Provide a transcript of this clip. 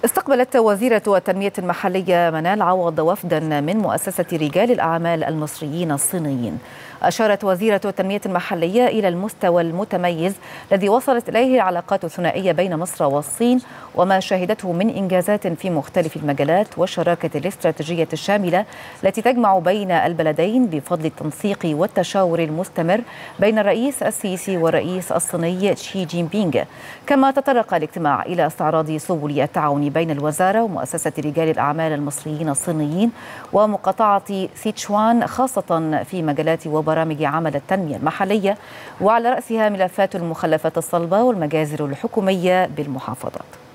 استقبلت وزيرة التنمية المحلية منال عوض وفدا من مؤسسة رجال الأعمال المصريين الصينيين. أشارت وزيرة التنمية المحلية إلى المستوى المتميز الذي وصلت إليه العلاقات الثنائية بين مصر والصين وما شهدته من إنجازات في مختلف المجالات والشراكة الاستراتيجية الشاملة التي تجمع بين البلدين بفضل التنسيق والتشاور المستمر بين الرئيس السيسي والرئيس الصيني شي جين بينغ. كما تطرق الاجتماع إلى استعراض سبل التعاون بين الوزارة ومؤسسة رجال الأعمال المصريين الصينيين ومقاطعة سيتشوان خاصة في مجالات وبرامج عمل التنمية المحلية، وعلى رأسها ملفات المخلفات الصلبة والمجازر الحكومية بالمحافظات.